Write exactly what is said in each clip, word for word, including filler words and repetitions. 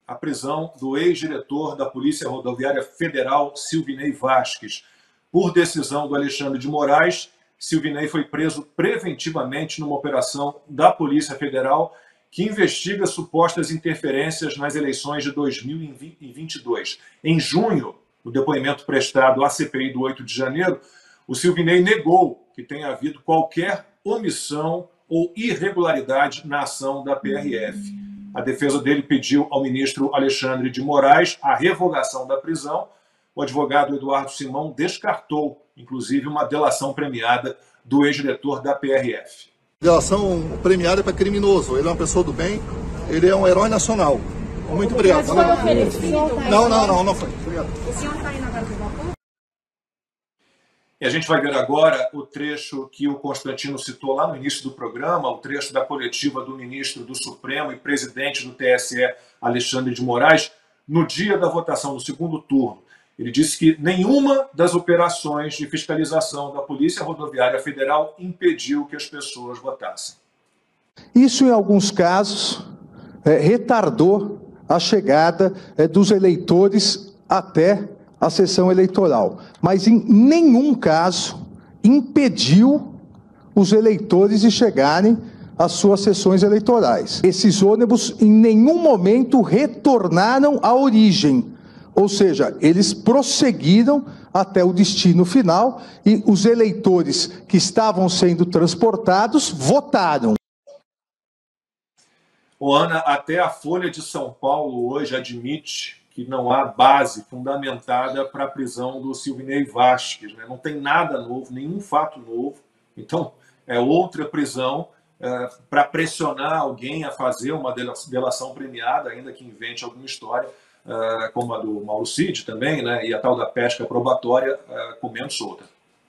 a prisão do ex-diretor da Polícia Rodoviária Federal, Silvinei Vasques. Por decisão do Alexandre de Moraes, Silvinei foi preso preventivamente numa operação da Polícia Federal que investiga supostas interferências nas eleições de dois mil e vinte e dois. Em junho, no depoimento prestado à C P I do oito de janeiro, o Silvinei negou que tenha havido qualquer omissão ou irregularidade na ação da P R F. A defesa dele pediu ao ministro Alexandre de Moraes a revogação da prisão. O advogado Eduardo Simão descartou, inclusive, uma delação premiada do ex-diretor da P R F. Delação premiada para criminoso. Ele é uma pessoa do bem, ele é um herói nacional. Muito obrigado. Não, não, não, não foi. Obrigado. O senhor está indo agora de vapor? E a gente vai ver agora o trecho que o Constantino citou lá no início do programa, o trecho da coletiva do ministro do Supremo e presidente do T S E, Alexandre de Moraes, no dia da votação do segundo turno. Ele disse que nenhuma das operações de fiscalização da Polícia Rodoviária Federal impediu que as pessoas votassem. Isso, em alguns casos, é, retardou a chegada é, dos eleitores até a sessão eleitoral, mas em nenhum caso impediu os eleitores de chegarem às suas sessões eleitorais. Esses ônibus em nenhum momento retornaram à origem, ou seja, eles prosseguiram até o destino final e os eleitores que estavam sendo transportados votaram. O Ana, até a Folha de São Paulo hoje admite que não há base fundamentada para a prisão do Silvinei Vasques, né? Não tem nada novo, nenhum fato novo. Então, é outra prisão é, para pressionar alguém a fazer uma delação premiada, ainda que invente alguma história, Uh, como a do Mauro Cid também, né, e a tal da pesca probatória uh, comendo solta.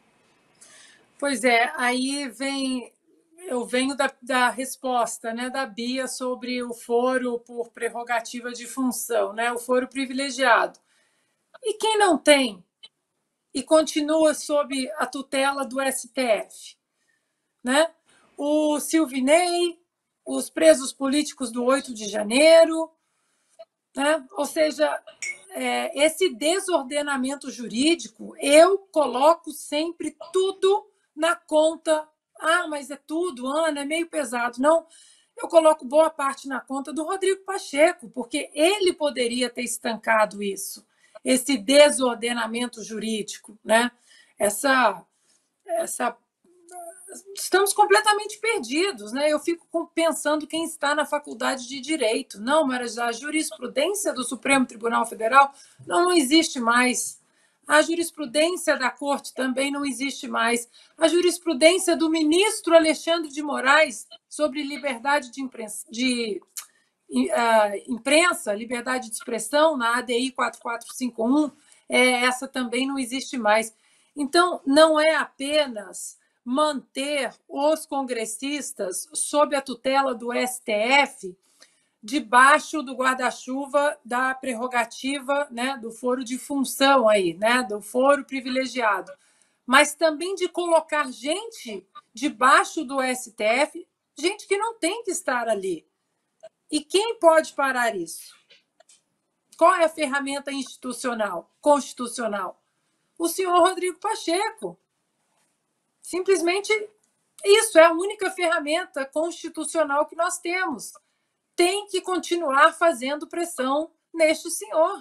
Pois é, aí vem, eu venho da, da resposta, né, da Bia sobre o foro por prerrogativa de função, né, o foro privilegiado. E quem não tem e continua sob a tutela do S T F? Né? O Silvinei, os presos políticos do oito de janeiro, né? Ou seja, é, esse desordenamento jurídico, eu coloco sempre tudo na conta. Ah, mas é tudo, Ana, é meio pesado. Não, eu coloco boa parte na conta do Rodrigo Pacheco, porque ele poderia ter estancado isso, esse desordenamento jurídico, né? Essa, essa estamos completamente perdidos, né? Eu fico pensando quem está na faculdade de Direito. Não, mas a jurisprudência do Supremo Tribunal Federal não, não existe mais. A jurisprudência da Corte também não existe mais. A jurisprudência do ministro Alexandre de Moraes sobre liberdade de imprensa, de, uh, imprensa liberdade de expressão, na A D I quatro quatro cinco um, é, essa também não existe mais. Então, não é apenas manter os congressistas sob a tutela do S T F debaixo do guarda-chuva da prerrogativa, né, do foro de função aí, né, do foro privilegiado, mas também de colocar gente debaixo do S T F, gente que não tem que estar ali. E quem pode parar isso? Qual é a ferramenta institucional, constitucional? O senhor Rodrigo Pacheco. Simplesmente isso é a única ferramenta constitucional que nós temos. Tem que continuar fazendo pressão neste senhor.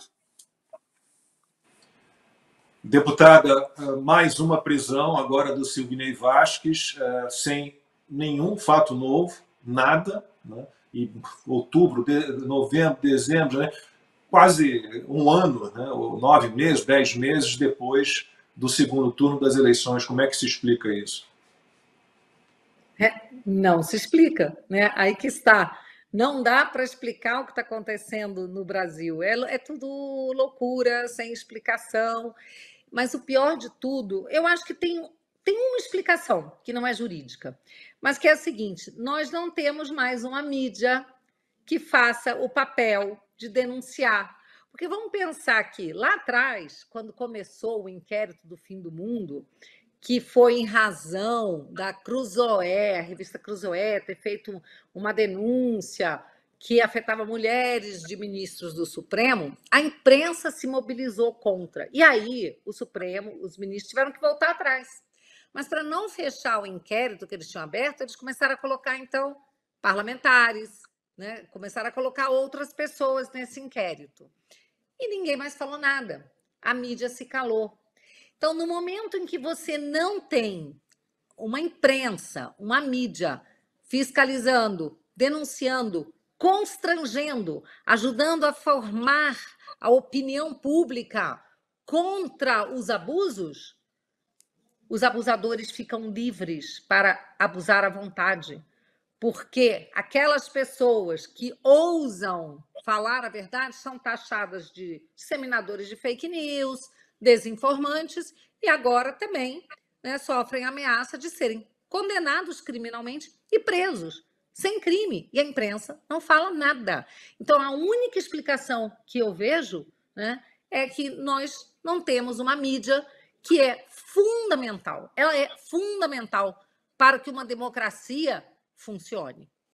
Deputada, mais uma prisão agora do Silvinei Vasques, sem nenhum fato novo, nada, né? E outubro, de, novembro, dezembro, né? Quase um ano, né? Nove meses, dez meses depois do segundo turno das eleições. Como é que se explica isso? É, não se explica, né? Aí que está. Não dá para explicar o que está acontecendo no Brasil. É, é tudo loucura, sem explicação. Mas o pior de tudo, eu acho que tem, tem uma explicação, que não é jurídica, mas que é a seguinte: nós não temos mais uma mídia que faça o papel de denunciar. Porque vamos pensar que lá atrás, quando começou o inquérito do fim do mundo, que foi em razão da Cruzoé, a revista Cruzoé, ter feito uma denúncia que afetava mulheres de ministros do Supremo, a imprensa se mobilizou contra. E aí o Supremo, os ministros tiveram que voltar atrás. Mas para não fechar o inquérito que eles tinham aberto, eles começaram a colocar, então, parlamentares, né? Começaram a colocar outras pessoas nesse inquérito. E ninguém mais falou nada. A mídia se calou. Então, no momento em que você não tem uma imprensa, uma mídia fiscalizando, denunciando, constrangendo, ajudando a formar a opinião pública contra os abusos, os abusadores ficam livres para abusar à vontade, porque aquelas pessoas que ousam falar a verdade são taxadas de disseminadores de fake news, desinformantes, e agora também, né, sofrem ameaça de serem condenados criminalmente e presos, sem crime, e a imprensa não fala nada. Então, a única explicação que eu vejo, né, é que nós não temos uma mídia que é fundamental. Ela é fundamental para que uma democracia funcione.